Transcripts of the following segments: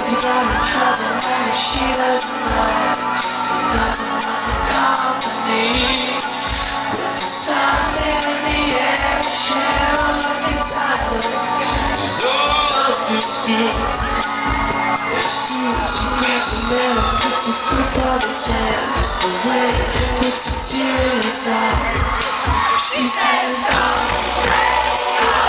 You got in trouble when she doesn't like. Doesn't want the company. With something in the air, share a look inside. It's all understood. She grabs a man and puts a grip on his hand. Just the way puts a tear in his eye. She says, oh, let's go.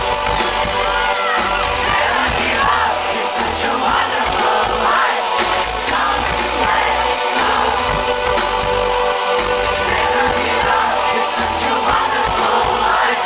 Never give up. It's such a wonderful life. Come, let's go. Never give up. It's such a wonderful life.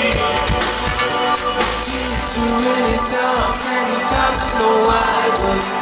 Really sounds and he doesn't know why.